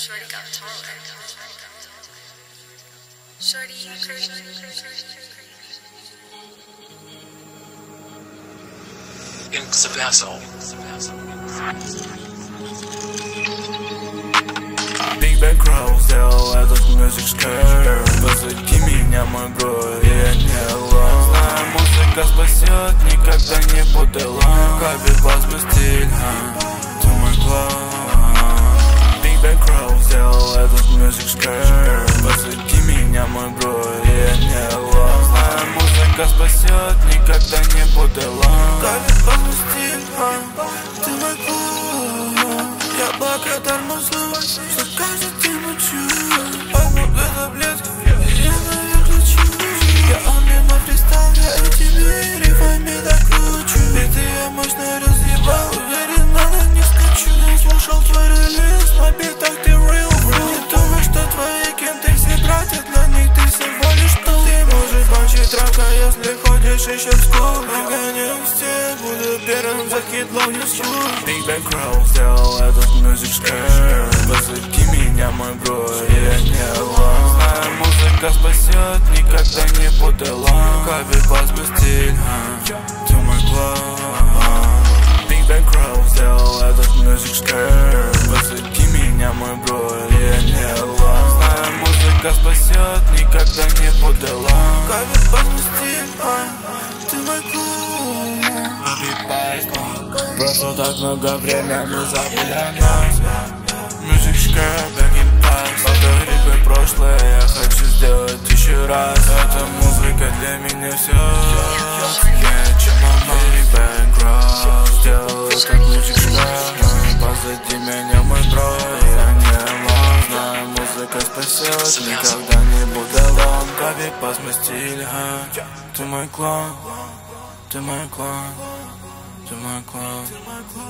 Shorty got taller. Shorty, Inks of asshole. Big Bang Crow сделал этот music scare. Позади меня мой бро, и я не alone. Знаю, музыка спасет, никогда не буду alone. Копипаст мой стиль, ты мой клон. Big Bang Crow сделал этот music scare. Позади меня мой бро, и я не alone. Знаю, музыка спасет, никогда не буду alone. Копипаст мой стиль, ты мой клон. Я благодарна злу, что каждый день ночую. Помогу таблетки, я наверх лечу. Я мимо представляю тебе рифами докручу. Биты я мощно разъебал, уверен, надо не скачу. Я слушал твой релиз, на битах ты real bro. Не думай, что твои кенты все тратят, для них ты всего лишь тул. Ты можешь банчить рака, если ходишь еще в скул. Нагоняю в стен, буду первым за хитлом не сью. Big Bang Crow сделал этот music scare. Позади меня мой бро, я не alone. Знаю, музыка спасет, никогда не буду alone. Копипаст мой стиль, ты мой клон. Big Bang Crow сделал этот music scare. Позади меня мой бро, я не alone. Знаю, музыка спасет, никогда не буду alone. Копипаст мой стиль, ты мой клон. Прошло так много времени, забыли о нас. Music scare, back in past. Повтори прошлое, я хочу сделать еще раз. Эта музыка для меня все. Big Bang Crow сделал этот music scare. Позади меня мой бро, я не alone. Знаю, музыка спасет, никогда не буду alone. Копипаст мой стиль, ты мой клон. Ты мой клон. Ты мой клон.